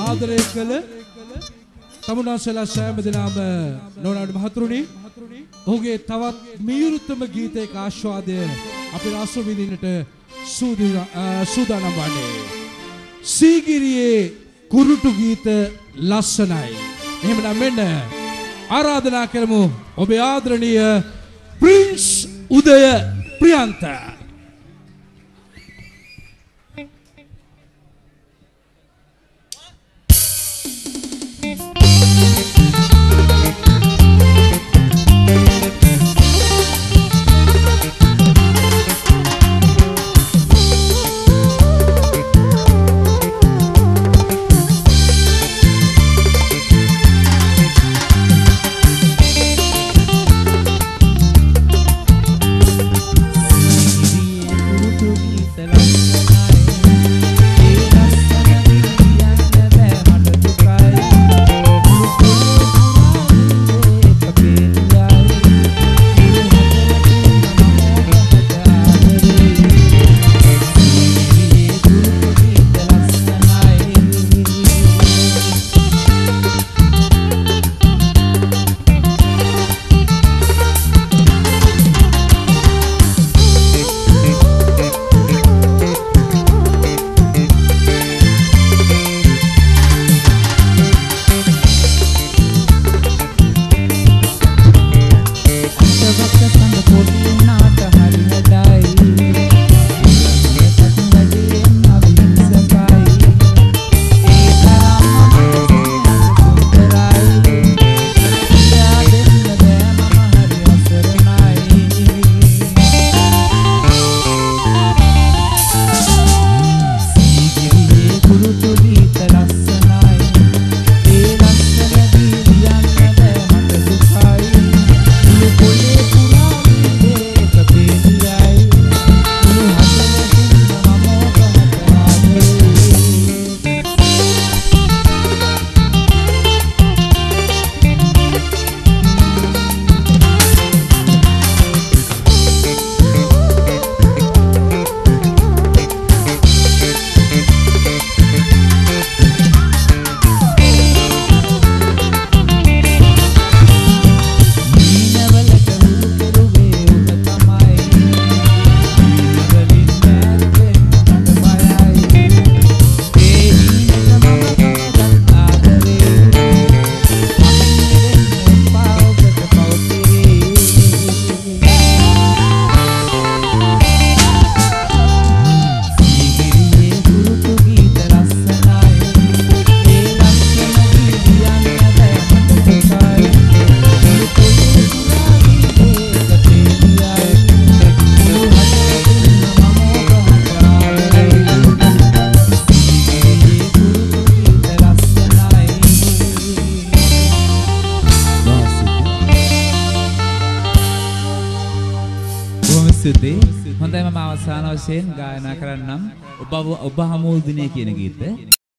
ආදරය කළ තමුන්වහන්සේලා සෑම දිනම නෝනාට මහතුරුනි ඔහුගේ තවත් මියුරුතම ගීතයක ආස්වාදය අපි රස විඳින්නට සූදානම් වන්නේ. සීගිරියේ කුරුටු ගීත ලස්සනයි. එහෙමනම් මෙන්න ආරාධනා කරමු ඔබේ ආදරණීය ප්‍රින්ස් උදය ප්‍රියන්ත. හොඳයි මම අවසාන වශයෙන් ගායනා කරන්නම් ඔබ හමුල් දිනේ කියන ගීත